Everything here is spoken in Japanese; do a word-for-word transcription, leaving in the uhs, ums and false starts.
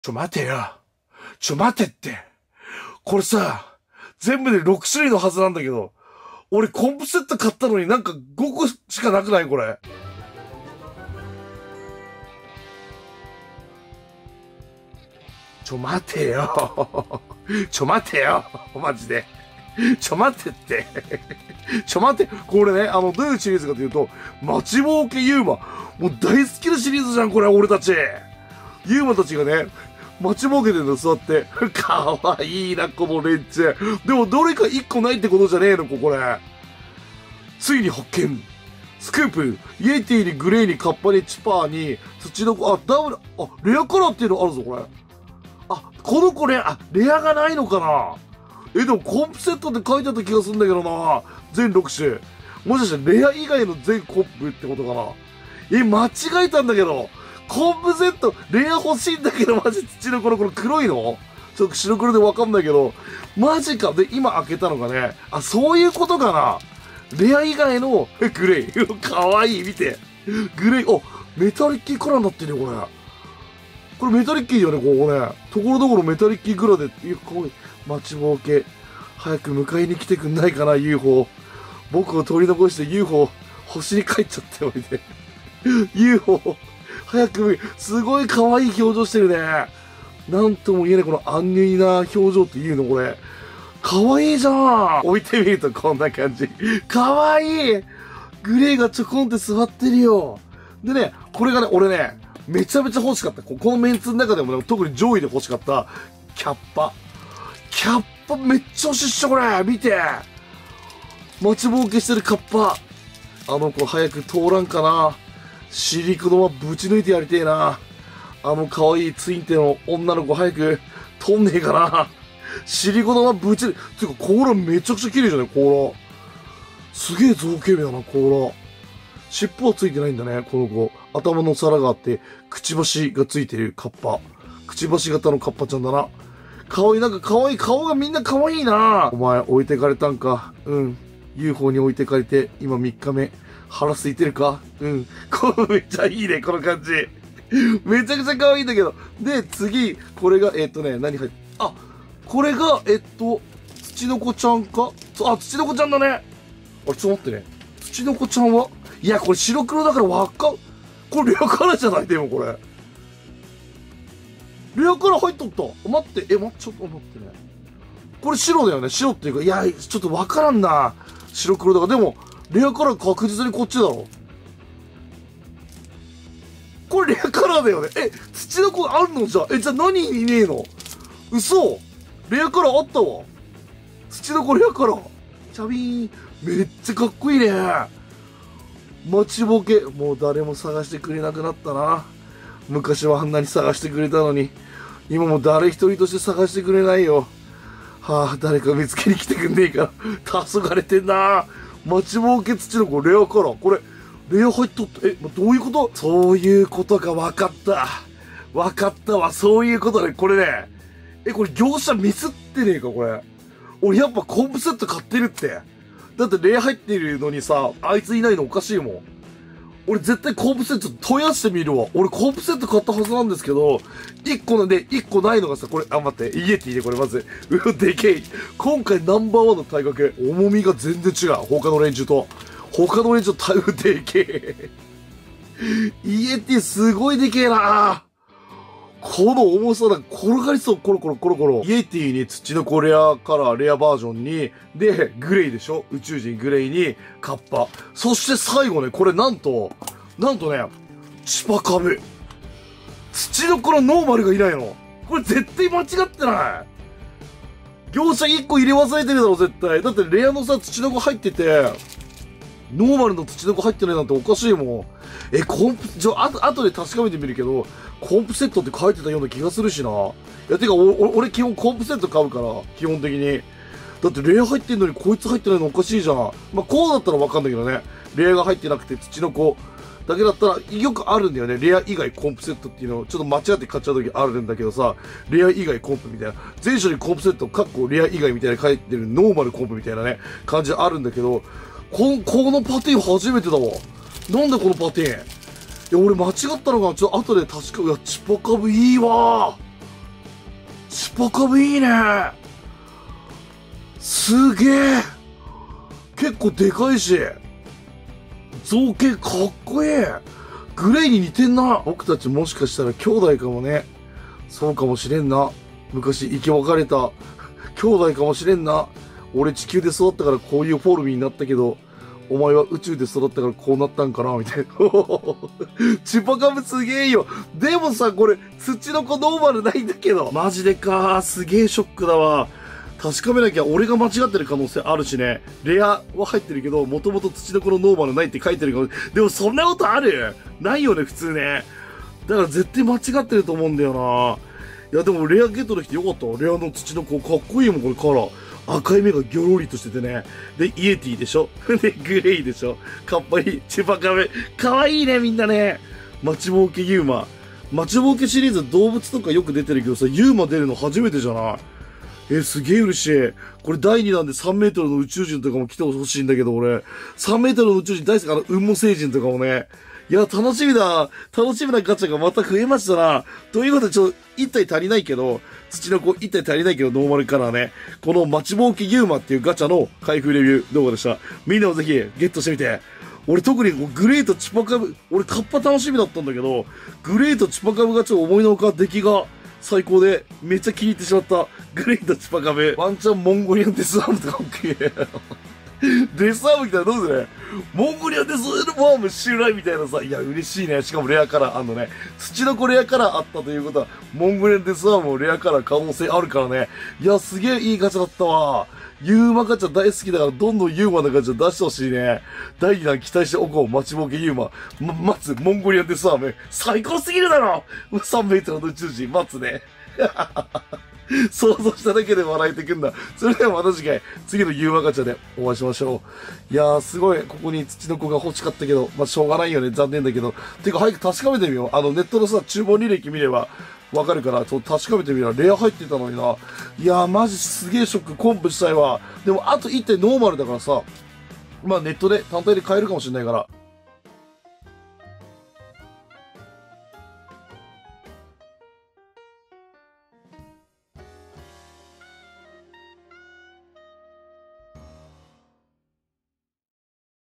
ちょ待てよ。ちょ待てって。これさ、全部でろく種類のはずなんだけど、俺コンプセット買ったのになんかごこしかなくないこれ。ちょ待てよ。ちょ待てよ。マジで。ちょ待ってって。ちょ待って。これね、あの、どういうシリーズかというと、待ちぼうけユーマ。もう大好きなシリーズじゃん、これ、俺たち。ユーマたちがね、待ちぼうけてるの座って。かわいいな、この連中。でも、どれか一個ないってことじゃねえの、ここれ。ついに発見。スクープ、イエティにグレーにカッパにチパーに、土の子、あ、ダブル、あ、レアカラーっていうのあるぞ、これ。あ、この子レア、あ、レアがないのかな。え、でもコンプセットって書いてあった気がするんだけどな。全ろく種。もしかしてレア以外の全コンプってことかな。え、間違えたんだけど。コンプセット、レア欲しいんだけど、マジ土の子のこの黒いのちょっと白黒でわかんないけど。マジか。で、今開けたのがね。あ、そういうことかな。レア以外のグレイ。かわいい、見て。グレイ、あ、メタリッキーカラーになってるよ、これ。これメタリッキーだよね、ここね。ところどころメタリッキーグラで、いや、こう、待ちぼうけ。早く迎えに来てくんないかな、ユーフォー。僕を取り残して ユーフォー、星に帰っちゃったよ、みたいな。ユーフォー、早く、すごい可愛い表情してるね。なんとも言えない、このアンニュイな表情っていうの、これ。可愛いじゃん。置いてみるとこんな感じ。可愛い。グレーがちょこんって座ってるよ。でね、これがね、俺ね、めちゃめちゃ欲しかった。このメンツの中でもね、特に上位で欲しかった、キャッパ。キャッパめっちゃ欲しいっしょ、これ。見て。待ちぼうけしてるカッパ。あの子早く通らんかな。尻子供はぶち抜いてやりてえな。あの可愛いツインテの女の子早く通んねえかな。尻子供はぶち抜いて、てか甲羅めちゃくちゃ綺麗じゃない甲羅。すげえ造形美だな、甲羅。尻尾はついてないんだね、この子。頭の皿があって、くちばしがついてるカッパ。くちばし型のカッパちゃんだな。かわいい、なんかかわいい、顔がみんなかわいいな。お前置いてかれたんか。うん。ユーフォー に置いてかれて、今みっかめ。腹空いてるか。うん。これめっちゃいいね、この感じ。めちゃくちゃかわいいんだけど。で、次、これが、えっとね、何入って、あ、これが、えっと、土の子ちゃんか。あ、土の子ちゃんだね。あれ、ちょっと待ってね。土の子ちゃんはいや、これ白黒だからわかん、これレアカラーじゃないでもこれ。レアカラー入っとった。待って、え、待って、ちょっと待ってね。これ白だよね。白っていうか、いや、ちょっとわからんな。白黒だから。でも、レアカラー確実にこっちだろ。これレアカラーだよね。え、土の子あるのじゃ。え、じゃあ何いねえの。嘘。レアカラーあったわ。土の子レアカラー。チャビーン。めっちゃかっこいいね。待ちぼけ。もう誰も探してくれなくなったな。昔はあんなに探してくれたのに、今も誰一人として探してくれないよ。はあ、誰か見つけに来てくんねえか。黄昏れてんな。待ちぼうけ土の子レアカラー。これ、レア入っとった。え、どういうこと。そういうことか、わかった。わかったわ、そういうことね。これね。え、これ業者ミスってねえか、これ。俺やっぱコンプセット買ってるって。だってレア入ってるのにさ、あいついないのおかしいもん。俺絶対コンプセット問い合わせてみるわ。俺コンプセット買ったはずなんですけど、いっこなんで、いっこないのがさ、これ、あ、待って、イエティでこれまず。うわ、でけえ。今回ナンバーワンの体格、重みが全然違う。他の連中と。他の連中と体でけえ。イエティすごいでけえな。この重さだ、転がりそう、コロコロコロコロ。イエティに土の子レアカラー、レアバージョンに、で、グレイでしょ。宇宙人グレイに、カッパ。そして最後ね、これなんと、なんとね、チパカブ。土の子のノーマルがいないの。これ絶対間違ってない。業者いっこ入れ忘れてるだろ、絶対。だってレアのさ、土の子入ってて、ノーマルの土の子入ってないなんておかしいもん。え、コンプ、ちょ、あと、後で確かめてみるけど、コンプセットって書いてたような気がするしな。いや、てか、お、俺基本コンプセット買うから、基本的に。だってレア入ってんのにこいつ入ってないのおかしいじゃん。まあ、こうだったらわかんないけどね。レアが入ってなくて土の子だけだったら、よくあるんだよね。レア以外コンプセットっていうのを、ちょっと間違って買っちゃう時あるんだけどさ、レア以外コンプみたいな。全種類コンプセット、かっこレア以外みたいな書いてるノーマルコンプみたいなね、感じあるんだけど、この、このパティン初めてだわ。なんだこのパティン。いや、俺間違ったのが、ちょっと後で確か、いや、チパカブいいわー。 チュパカブいいね。すげえ。結構でかいし。造形かっこいい。グレイに似てんな。僕たちもしかしたら兄弟かもね。そうかもしれんな。昔生き別れた兄弟かもしれんな。俺地球で育ったからこういうフォルムになったけど、お前は宇宙で育ったからこうなったんかなみたいな。チュパカブすげえよ。でもさ、これ、土の子ノーマルないんだけど。マジでか。すげえショックだわ。確かめなきゃ俺が間違ってる可能性あるしね。レアは入ってるけど、もともと土の子のノーマルないって書いてるから。でもそんなことある？ないよね、普通ね。だから絶対間違ってると思うんだよな。いや、でもレアゲットできてよかった。レアの土の子かっこいいもん、これカラー。赤い目がギョロリとしててね。で、イエティでしょで、グレイでしょかっこいい。チュパカブ。かわいいね、みんなね。待ちぼうけユーマ。待ちぼうけシリーズ動物とかよく出てるけどさ、ユーマ出るの初めてじゃない？え、すげえ嬉しい。これだいにだんでさんメートルの宇宙人とかも来てほしいんだけど、俺。さんメートルの宇宙人大好き。あの、雲母星人とかもね。いや、楽しみだ。楽しみなガチャがまた増えましたな。ということで、ちょっと、いったい足りないけど、土の子いったい足りないけど、ノーマルカラーね。この待ちぼうけユーマっていうガチャの開封レビュー動画でした。みんなもぜひゲットしてみて。俺特にグレートチュパカブ、俺カッパ楽しみだったんだけど、グレートチュパカブがちょっと思いのほか出来が最高で、めっちゃ気に入ってしまった。グレートチュパカブ。ワンチャンモンゴリアンデスアームとか OK。デスアーム来たらどうする？モンゴリアンデスアーム襲来みたいなさ。いや、嬉しいね。しかもレアカラーあんのね。土の子レアカラーあったということは、モンゴリアンデスアームもレアカラー可能性あるからね。いや、すげえいいガチャだったわ。ユーマガチャ大好きだから、どんどんユーマのガチャ出してほしいね。だいにだん期待しておこう。待ちぼうけユーマ。ま、待つ、モンゴリアンデスアーム。最高すぎるだろ !さんメートルの宇宙人、待つね。想像しただけで笑えてくんだ。それではまた次回、次のユーマガチャでお会いしましょう。いやー、すごい、ここに土の子が欲しかったけど、まあ、しょうがないよね。残念だけど。てか、早く確かめてみよう。あの、ネットのさ、注文履歴見れば、わかるから、ちょっと確かめてみろ。レア入ってたのにな。いやー、マジすげえショック。コンプしたいわ。でも、あといってんノーマルだからさ、まあ、ネットで単体で買えるかもしれないから、